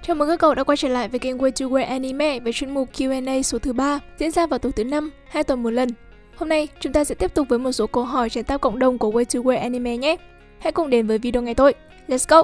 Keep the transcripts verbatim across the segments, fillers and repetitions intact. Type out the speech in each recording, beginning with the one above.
Chào mừng các cậu đã quay trở lại với kênh Way to Wear Anime với chuyên mục Q and A số thứ ba diễn ra vào tối thứ năm, hai tuần một lần. Hôm nay chúng ta sẽ tiếp tục với một số câu hỏi trên tab cộng đồng của Way to Wear Anime nhé. Hãy cùng đến với video ngay thôi. Let's go!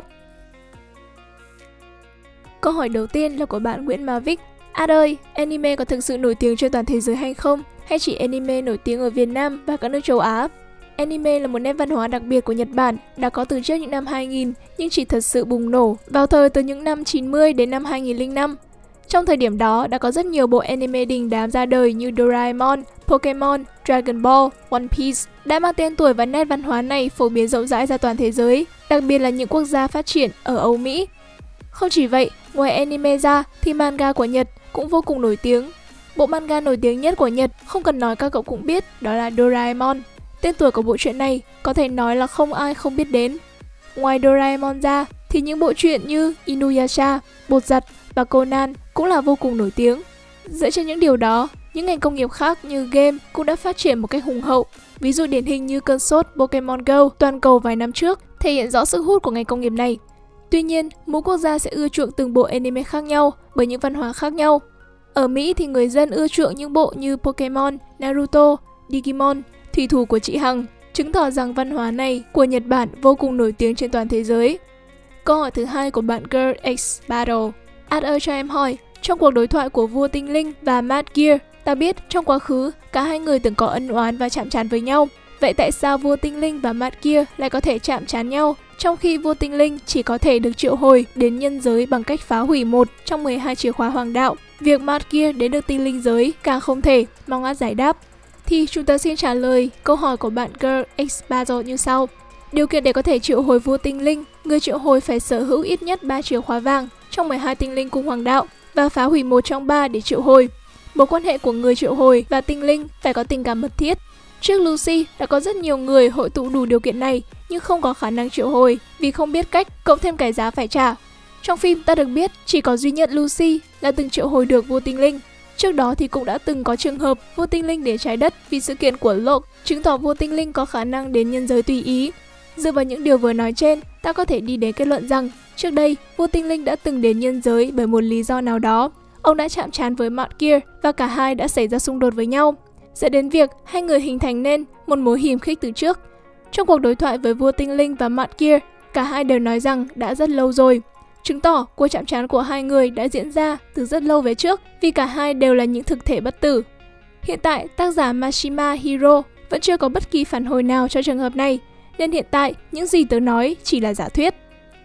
Câu hỏi đầu tiên là của bạn Nguyễn Mavic. Ad ơi, anime có thực sự nổi tiếng trên toàn thế giới hay không? Hay chỉ anime nổi tiếng ở Việt Nam và các nước châu Á? Anime là một nét văn hóa đặc biệt của Nhật Bản, đã có từ trước những năm hai nghìn nhưng chỉ thật sự bùng nổ vào thời từ những năm chín mươi đến năm hai nghìn lẻ năm. Trong thời điểm đó đã có rất nhiều bộ anime đình đám ra đời như Doraemon, Pokemon, Dragon Ball, One Piece đã mang tên tuổi và nét văn hóa này phổ biến rộng rãi ra toàn thế giới, đặc biệt là những quốc gia phát triển ở Âu Mỹ. Không chỉ vậy, ngoài anime ra thì manga của Nhật cũng vô cùng nổi tiếng. Bộ manga nổi tiếng nhất của Nhật không cần nói các cậu cũng biết, đó là Doraemon. Tên tuổi của bộ truyện này có thể nói là không ai không biết đến. Ngoài Doraemon ra thì những bộ truyện như Inuyasha, Bột Giặt và Conan cũng là vô cùng nổi tiếng. Dựa trên những điều đó, những ngành công nghiệp khác như game cũng đã phát triển một cách hùng hậu. Ví dụ điển hình như cơn sốt Pokemon Go toàn cầu vài năm trước thể hiện rõ sức hút của ngành công nghiệp này. Tuy nhiên, mỗi quốc gia sẽ ưa chuộng từng bộ anime khác nhau bởi những văn hóa khác nhau. Ở Mỹ thì người dân ưa chuộng những bộ như Pokemon, Naruto, Digimon, Thủy thủ của chị Hằng, chứng tỏ rằng văn hóa này của Nhật Bản vô cùng nổi tiếng trên toàn thế giới. Câu hỏi thứ hai của bạn Girl X Battle. Ad ơi cho em hỏi, trong cuộc đối thoại của vua tinh linh và Mad Gear, ta biết trong quá khứ cả hai người từng có ân oán và chạm trán với nhau. Vậy tại sao vua tinh linh và Mad Gear lại có thể chạm trán nhau, trong khi vua tinh linh chỉ có thể được triệu hồi đến nhân giới bằng cách phá hủy một trong mười hai chìa khóa hoàng đạo? Việc Mad Gear đến được tinh linh giới càng không thể, mong Ad giải đáp. Thì chúng ta xin trả lời câu hỏi của bạn Girl X Battle như sau. Điều kiện để có thể triệu hồi vua tinh linh, người triệu hồi phải sở hữu ít nhất ba chìa khóa vàng trong mười hai tinh linh cung hoàng đạo và phá hủy một trong ba để triệu hồi. Mối quan hệ của người triệu hồi và tinh linh phải có tình cảm mật thiết. Trước Lucy đã có rất nhiều người hội tụ đủ điều kiện này nhưng không có khả năng triệu hồi vì không biết cách, cộng thêm cái giá phải trả. Trong phim ta được biết chỉ có duy nhất Lucy là từng triệu hồi được vua tinh linh. Trước đó thì cũng đã từng có trường hợp vua tinh linh đến trái đất vì sự kiện của Locke, chứng tỏ vua tinh linh có khả năng đến nhân giới tùy ý. Dựa vào những điều vừa nói trên, ta có thể đi đến kết luận rằng trước đây vua tinh linh đã từng đến nhân giới bởi một lý do nào đó. Ông đã chạm trán với Mad Gear và cả hai đã xảy ra xung đột với nhau, dẫn đến việc hai người hình thành nên một mối hiềm khích từ trước. Trong cuộc đối thoại với vua tinh linh và Mad Gear, cả hai đều nói rằng đã rất lâu rồi, chứng tỏ cuộc chạm trán của hai người đã diễn ra từ rất lâu về trước vì cả hai đều là những thực thể bất tử. Hiện tại, tác giả Mashima Hiro vẫn chưa có bất kỳ phản hồi nào cho trường hợp này, nên hiện tại những gì tớ nói chỉ là giả thuyết.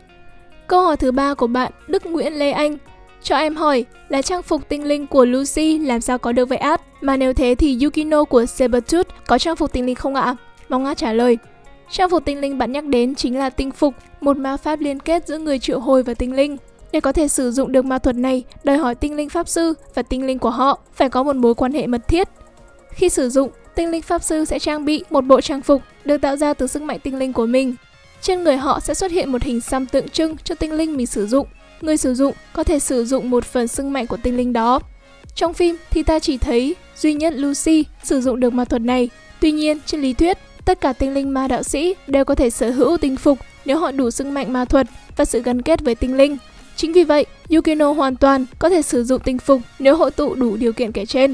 Câu hỏi thứ ba của bạn Đức Nguyễn Lê Anh. Cho em hỏi là trang phục tinh linh của Lucy làm sao có được vậy Ad? Mà nếu thế thì Yukino của Sabertooth có trang phục tinh linh không ạ? Mong Ad trả lời. Trang phục tinh linh bạn nhắc đến chính là tinh phục, một ma pháp liên kết giữa người triệu hồi và tinh linh. Để có thể sử dụng được ma thuật này, đòi hỏi tinh linh pháp sư và tinh linh của họ phải có một mối quan hệ mật thiết. Khi sử dụng, tinh linh pháp sư sẽ trang bị một bộ trang phục được tạo ra từ sức mạnh tinh linh của mình. Trên người họ sẽ xuất hiện một hình xăm tượng trưng cho tinh linh mình sử dụng. Người sử dụng có thể sử dụng một phần sức mạnh của tinh linh đó. Trong phim thì ta chỉ thấy duy nhất Lucy sử dụng được ma thuật này. Tuy nhiên, trên lý thuyết, tất cả tinh linh ma đạo sĩ đều có thể sở hữu tinh phục nếu họ đủ sức mạnh ma thuật và sự gắn kết với tinh linh. Chính vì vậy, Yukino hoàn toàn có thể sử dụng tinh phục nếu hội tụ đủ điều kiện kể trên.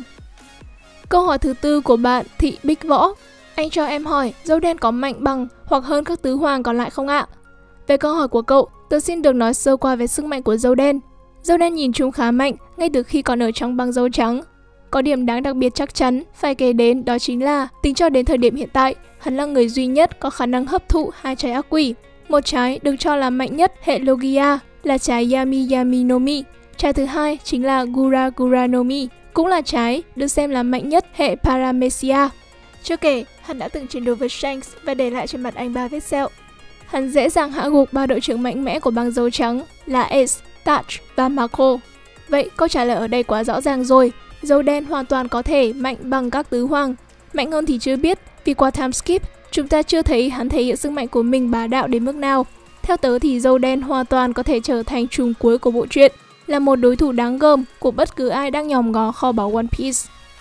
Câu hỏi thứ tư của bạn Thị Bích Võ. Anh cho em hỏi, dâu đen có mạnh bằng hoặc hơn các tứ hoàng còn lại không ạ? Về câu hỏi của cậu, tớ xin được nói sơ qua về sức mạnh của dâu đen. Dâu đen nhìn chung khá mạnh ngay từ khi còn ở trong băng dâu trắng. Có điểm đáng đặc biệt chắc chắn phải kể đến đó chính là tính cho đến thời điểm hiện tại, hắn là người duy nhất có khả năng hấp thụ hai trái ác quỷ. Một trái được cho là mạnh nhất hệ Logia là trái Yami Yami no Mi. Trái thứ hai chính là Gura Gura no Mi, cũng là trái được xem là mạnh nhất hệ Paramecia. Chưa kể, hắn đã từng chiến đấu với Shanks và để lại trên mặt anh ba vết sẹo. Hắn dễ dàng hạ gục ba đội trưởng mạnh mẽ của băng dâu trắng là Ace, Touch và Mako. Vậy câu trả lời ở đây quá rõ ràng rồi. Dâu đen hoàn toàn có thể mạnh bằng các tứ hoàng. Mạnh hơn thì chưa biết, vì qua time skip, chúng ta chưa thấy hắn thể hiện sức mạnh của mình bá đạo đến mức nào. Theo tớ thì dâu đen hoàn toàn có thể trở thành trùm cuối của bộ truyện, là một đối thủ đáng gờm của bất cứ ai đang nhòm ngó kho báu One Piece.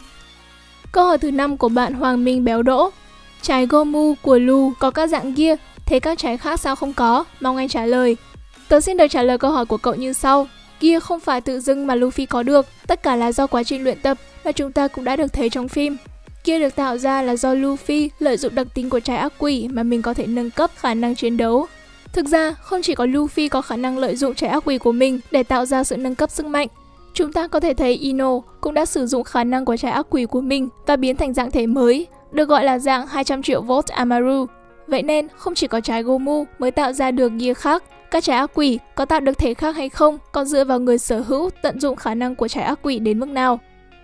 Câu hỏi thứ năm của bạn Hoàng Minh Béo Đỗ. Trái Gomu của Lu có các dạng gear, thế các trái khác sao không có? Mong anh trả lời. Tớ xin được trả lời câu hỏi của cậu như sau. Gear không phải tự dưng mà Luffy có được, tất cả là do quá trình luyện tập và chúng ta cũng đã được thấy trong phim. Gear được tạo ra là do Luffy lợi dụng đặc tính của trái ác quỷ mà mình có thể nâng cấp khả năng chiến đấu. Thực ra, không chỉ có Luffy có khả năng lợi dụng trái ác quỷ của mình để tạo ra sự nâng cấp sức mạnh. Chúng ta có thể thấy Ino cũng đã sử dụng khả năng của trái ác quỷ của mình và biến thành dạng thể mới, được gọi là dạng hai trăm triệu volt Amaru. Vậy nên, không chỉ có trái Gomu mới tạo ra được Gear khác, các trái ác quỷ có tạo được thể khác hay không còn dựa vào người sở hữu tận dụng khả năng của trái ác quỷ đến mức nào.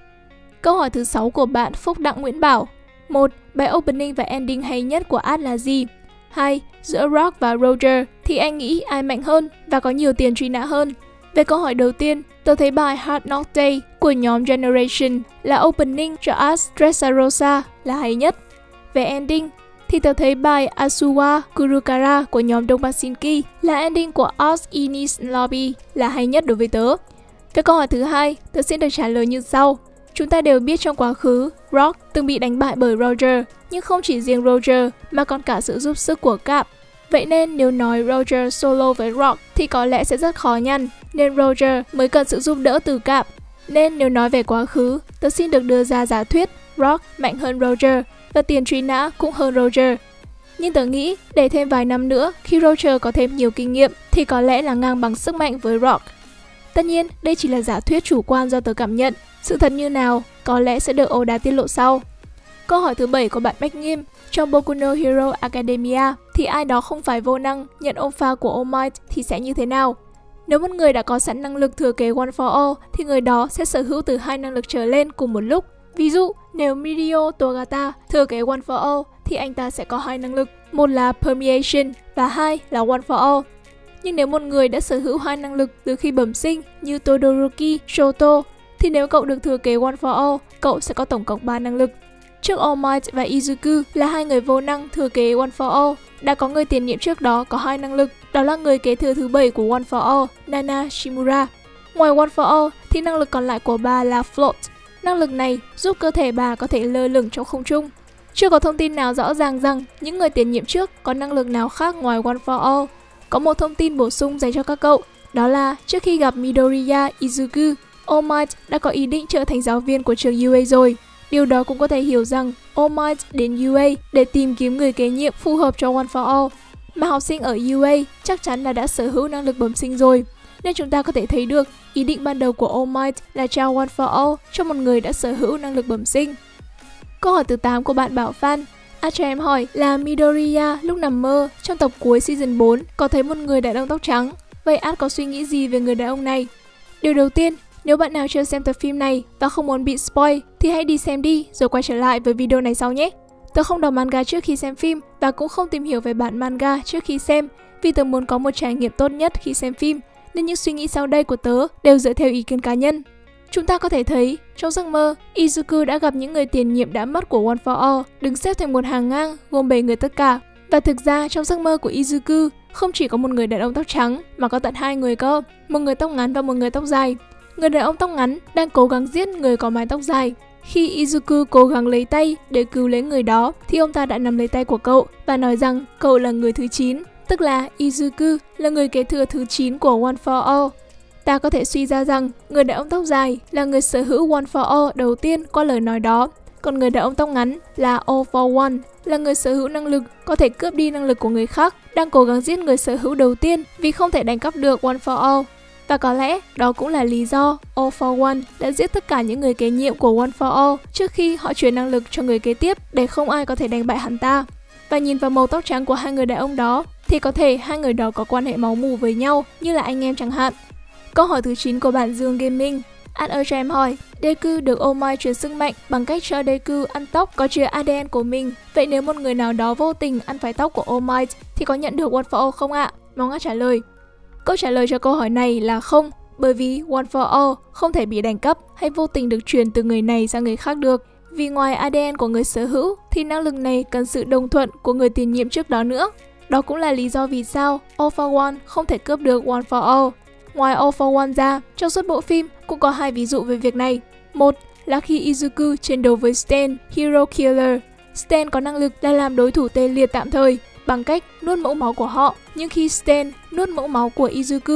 Câu hỏi thứ sáu của bạn Phúc Đặng Nguyễn Bảo. một. Bài opening và ending hay nhất của át là gì? hai. Giữa Rock và Roger thì anh nghĩ ai mạnh hơn và có nhiều tiền truy nã hơn? Về câu hỏi đầu tiên, tôi thấy bài Hard Knock Day của nhóm Generation là opening cho át Dressrosa là hay nhất. Về ending thì tôi thấy bài Asuwa Kurukara của nhóm Donbasinki là ending của át Enies Lobby là hay nhất đối với tớ. Về câu hỏi thứ hai, tớ sẽ được trả lời như sau. Chúng ta đều biết trong quá khứ, Rock từng bị đánh bại bởi Roger, nhưng không chỉ riêng Roger mà còn cả sự giúp sức của Cap. Vậy nên nếu nói Roger solo với Rock thì có lẽ sẽ rất khó nhằn, nên Roger mới cần sự giúp đỡ từ Cap. Nên nếu nói về quá khứ, tớ xin được đưa ra giả thuyết Rock mạnh hơn Roger và tiền truy nã cũng hơn Roger. Nhưng tớ nghĩ để thêm vài năm nữa khi Roger có thêm nhiều kinh nghiệm thì có lẽ là ngang bằng sức mạnh với Rock. Tất nhiên, đây chỉ là giả thuyết chủ quan do tớ cảm nhận. Sự thật như nào có lẽ sẽ được Oda tiết lộ sau. Câu hỏi thứ bảy của bạn Bách Nghiêm. Trong Boku no Hero Academia thì ai đó không phải vô năng nhận ôm pha của All Might thì sẽ như thế nào? Nếu một người đã có sẵn năng lực thừa kế One for All thì người đó sẽ sở hữu từ hai năng lực trở lên cùng một lúc. Ví dụ, nếu Mirio Togata thừa kế One for All thì anh ta sẽ có hai năng lực, một là Permeation và hai là One for All. Nhưng nếu một người đã sở hữu hai năng lực từ khi bẩm sinh như Todoroki Shoto thì nếu cậu được thừa kế One for All, cậu sẽ có tổng cộng ba năng lực. Trước All Might và Izuku là hai người vô năng thừa kế One for All, đã có người tiền nhiệm trước đó có hai năng lực, đó là người kế thừa thứ bảy của One for All, Nana Shimura. Ngoài One for All thì năng lực còn lại của bà là Float. Năng lực này giúp cơ thể bà có thể lơ lửng trong không trung. Chưa có thông tin nào rõ ràng rằng những người tiền nhiệm trước có năng lực nào khác ngoài One for All. Có một thông tin bổ sung dành cho các cậu, đó là trước khi gặp Midoriya Izuku, All Might đã có ý định trở thành giáo viên của trường u a rồi. Điều đó cũng có thể hiểu rằng All Might đến u a để tìm kiếm người kế nhiệm phù hợp cho One for All. Mà học sinh ở u a chắc chắn là đã sở hữu năng lực bẩm sinh rồi. Nên chúng ta có thể thấy được ý định ban đầu của All Might là trao One for All cho một người đã sở hữu năng lực bẩm sinh. Câu hỏi thứ tám của bạn Bảo Phan. À, cho em hỏi là Midoriya lúc nằm mơ trong tập cuối season bốn có thấy một người đàn ông tóc trắng. Vậy Ad có suy nghĩ gì về người đàn ông này? Điều đầu tiên, nếu bạn nào chưa xem tập phim này và không muốn bị spoil thì hãy đi xem đi rồi quay trở lại với video này sau nhé. Tớ không đọc manga trước khi xem phim và cũng không tìm hiểu về bản manga trước khi xem vì tớ muốn có một trải nghiệm tốt nhất khi xem phim, nên những suy nghĩ sau đây của tớ đều dựa theo ý kiến cá nhân. Chúng ta có thể thấy, trong giấc mơ, Izuku đã gặp những người tiền nhiệm đã mất của One for All, đứng xếp thành một hàng ngang, gồm bảy người tất cả. Và thực ra, trong giấc mơ của Izuku, không chỉ có một người đàn ông tóc trắng, mà có tận hai người cơ, một người tóc ngắn và một người tóc dài. Người đàn ông tóc ngắn đang cố gắng giết người có mái tóc dài. Khi Izuku cố gắng lấy tay để cứu lấy người đó, thì ông ta đã nắm lấy tay của cậu và nói rằng cậu là người thứ chín, tức là Izuku là người kế thừa thứ chín của One for All. Ta có thể suy ra rằng người đàn ông tóc dài là người sở hữu One for All đầu tiên qua lời nói đó, còn người đàn ông tóc ngắn là All for One, là người sở hữu năng lực có thể cướp đi năng lực của người khác, đang cố gắng giết người sở hữu đầu tiên vì không thể đánh cắp được One for All. Và có lẽ đó cũng là lý do All for One đã giết tất cả những người kế nhiệm của One for All trước khi họ chuyển năng lực cho người kế tiếp để không ai có thể đánh bại hắn ta. Và nhìn vào màu tóc trắng của hai người đàn ông đó thì có thể hai người đó có quan hệ máu mủ với nhau như là anh em chẳng hạn. Câu hỏi thứ chín của bạn Dương Gaming. Ad ơi cho em hỏi, Deku được All Might truyền sức mạnh bằng cách cho Deku ăn tóc có chứa a đê en của mình. Vậy nếu một người nào đó vô tình ăn phải tóc của All Might thì có nhận được One for All không ạ? Mong Ad trả lời. Câu trả lời cho câu hỏi này là không, bởi vì One for All không thể bị đánh cắp hay vô tình được truyền từ người này sang người khác được. Vì ngoài a đê en của người sở hữu thì năng lực này cần sự đồng thuận của người tiền nhiệm trước đó nữa. Đó cũng là lý do vì sao All for One không thể cướp được One for All. Ngoài All for One ra, trong suốt bộ phim cũng có hai ví dụ về việc này. Một là khi Izuku chiến đấu với Stain, Hero Killer. Stain có năng lực là làm đối thủ tê liệt tạm thời bằng cách nuốt mẫu máu của họ. Nhưng khi Stain nuốt mẫu máu của Izuku,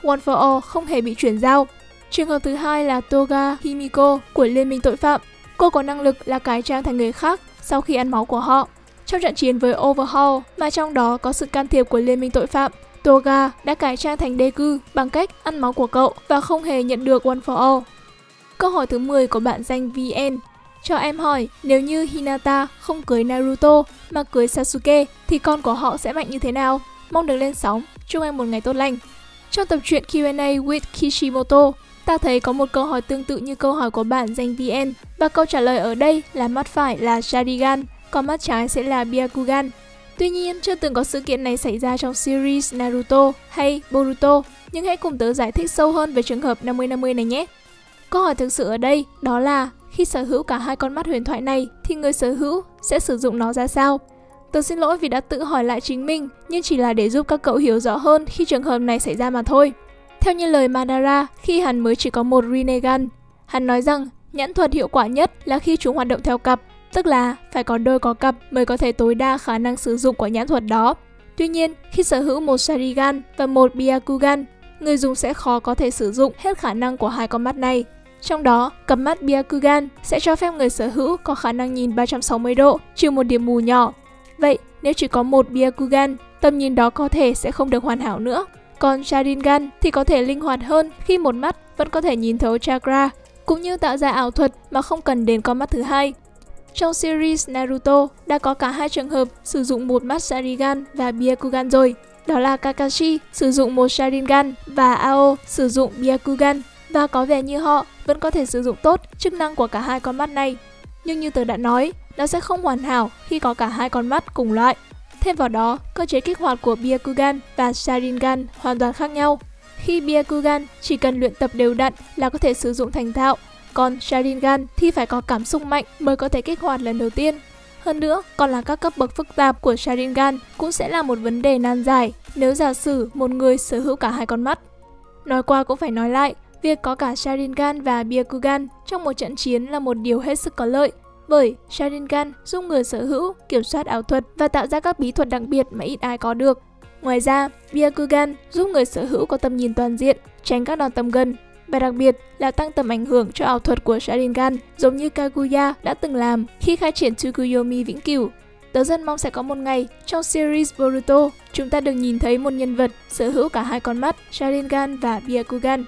One for All không hề bị chuyển giao. Trường hợp thứ hai là Toga Himiko của Liên minh tội phạm. Cô có năng lực là cải trang thành người khác sau khi ăn máu của họ. Trong trận chiến với Overhaul mà trong đó có sự can thiệp của Liên minh tội phạm, Toga đã cải trang thành Deku bằng cách ăn máu của cậu và không hề nhận được One for All. Câu hỏi thứ mười của bạn danh vê en. Cho em hỏi, nếu như Hinata không cưới Naruto mà cưới Sasuke thì con của họ sẽ mạnh như thế nào? Mong được lên sóng. Chúc em một ngày tốt lành. Trong tập truyện Q and A with Kishimoto, ta thấy có một câu hỏi tương tự như câu hỏi của bạn danh vê en và câu trả lời ở đây là mắt phải là Sharingan, còn mắt trái sẽ là Byakugan. Tuy nhiên, chưa từng có sự kiện này xảy ra trong series Naruto hay Boruto, nhưng hãy cùng tớ giải thích sâu hơn về trường hợp năm mươi năm mươi này nhé. Câu hỏi thực sự ở đây đó là khi sở hữu cả hai con mắt huyền thoại này thì người sở hữu sẽ sử dụng nó ra sao? Tớ xin lỗi vì đã tự hỏi lại chính mình, nhưng chỉ là để giúp các cậu hiểu rõ hơn khi trường hợp này xảy ra mà thôi. Theo như lời Madara, khi hắn mới chỉ có một Rinnegan, hắn nói rằng nhãn thuật hiệu quả nhất là khi chúng hoạt động theo cặp, tức là phải có đôi có cặp mới có thể tối đa khả năng sử dụng của nhãn thuật đó. Tuy nhiên, khi sở hữu một Sharingan và một Byakugan, người dùng sẽ khó có thể sử dụng hết khả năng của hai con mắt này. Trong đó, cặp mắt Byakugan sẽ cho phép người sở hữu có khả năng nhìn ba trăm sáu mươi độ, trừ một điểm mù nhỏ. Vậy, nếu chỉ có một Byakugan, tầm nhìn đó có thể sẽ không được hoàn hảo nữa. Còn Sharingan thì có thể linh hoạt hơn khi một mắt vẫn có thể nhìn thấu chakra, cũng như tạo ra ảo thuật mà không cần đến con mắt thứ hai. Trong series Naruto đã có cả hai trường hợp sử dụng một mắt Sharingan và Byakugan rồi. Đó là Kakashi sử dụng một Sharingan và Ao sử dụng Byakugan. Và có vẻ như họ vẫn có thể sử dụng tốt chức năng của cả hai con mắt này. Nhưng như tớ đã nói, nó sẽ không hoàn hảo khi có cả hai con mắt cùng loại. Thêm vào đó, cơ chế kích hoạt của Byakugan và Sharingan hoàn toàn khác nhau. Khi Byakugan chỉ cần luyện tập đều đặn là có thể sử dụng thành thạo, còn Sharingan thì phải có cảm xúc mạnh mới có thể kích hoạt lần đầu tiên. Hơn nữa, còn là các cấp bậc phức tạp của Sharingan cũng sẽ là một vấn đề nan giải nếu giả sử một người sở hữu cả hai con mắt. Nói qua cũng phải nói lại, việc có cả Sharingan và Byakugan trong một trận chiến là một điều hết sức có lợi, bởi Sharingan giúp người sở hữu kiểm soát ảo thuật và tạo ra các bí thuật đặc biệt mà ít ai có được. Ngoài ra, Byakugan giúp người sở hữu có tầm nhìn toàn diện, tránh các đòn tầm gần, và đặc biệt là tăng tầm ảnh hưởng cho ảo thuật của Sharingan, giống như Kaguya đã từng làm khi khai triển Tsukuyomi vĩnh cửu. Tớ rất mong sẽ có một ngày trong series Boruto, chúng ta được nhìn thấy một nhân vật sở hữu cả hai con mắt, Sharingan và Byakugan.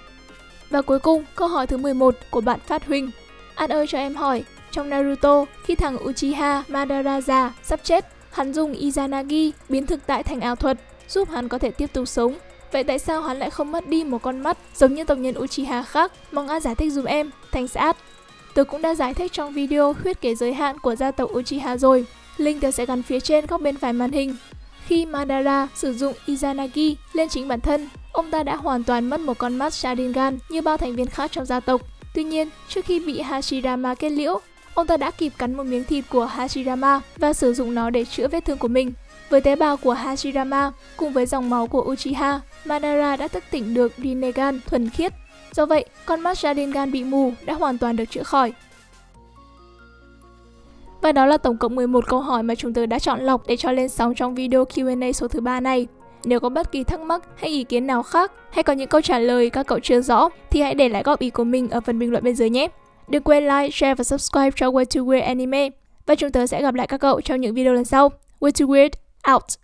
Và cuối cùng, câu hỏi thứ mười một của bạn Phát Huỳnh. An ơi cho em hỏi, trong Naruto, khi thằng Uchiha Madaraja sắp chết, hắn dùng Izanagi biến thực tại thành ảo thuật, giúp hắn có thể tiếp tục sống. Vậy tại sao hắn lại không mất đi một con mắt giống như tộc nhân Uchiha khác? Mong An giải thích dùm em. Thanks Ad. Tôi cũng đã giải thích trong video huyết kế giới hạn của gia tộc Uchiha rồi. Link tôi sẽ gắn phía trên góc bên phải màn hình. Khi Madara sử dụng Izanagi lên chính bản thân, ông ta đã hoàn toàn mất một con mắt Sharingan như bao thành viên khác trong gia tộc. Tuy nhiên, trước khi bị Hashirama kết liễu, ông ta đã kịp cắn một miếng thịt của Hashirama và sử dụng nó để chữa vết thương của mình. Với tế bào của Hashirama cùng với dòng máu của Uchiha, Madara đã thức tỉnh được Rinnegan thuần khiết. Do vậy, con mắt Sharingan bị mù đã hoàn toàn được chữa khỏi. Và đó là tổng cộng mười một câu hỏi mà chúng tôi đã chọn lọc để cho lên sóng trong video Q and A số thứ ba này. Nếu có bất kỳ thắc mắc hay ý kiến nào khác, hay có những câu trả lời các cậu chưa rõ, thì hãy để lại góp ý của mình ở phần bình luận bên dưới nhé. Đừng quên like, share và subscribe cho Way to Weird Anime. Và chúng tôi sẽ gặp lại các cậu trong những video lần sau. Way to Weird, out!